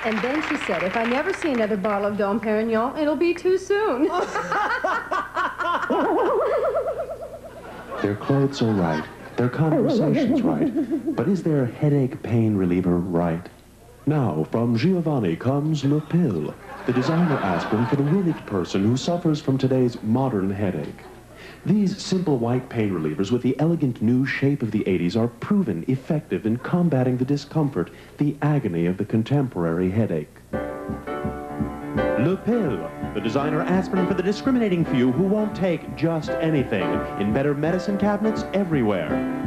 And then she said, if I never see another bottle of Dom Perignon, it'll be too soon. Their clothes are right. Their conversation's right. But is their headache pain reliever right? Now, from Giovanni comes Le Pill, the designer aspirin for the worried person who suffers from today's modern headache. These simple white pain relievers with the elegant new shape of the 80s are proven effective in combating the discomfort, the agony of the contemporary headache. Le Pill, the designer aspirin for the discriminating few who won't take just anything, in better medicine cabinets everywhere.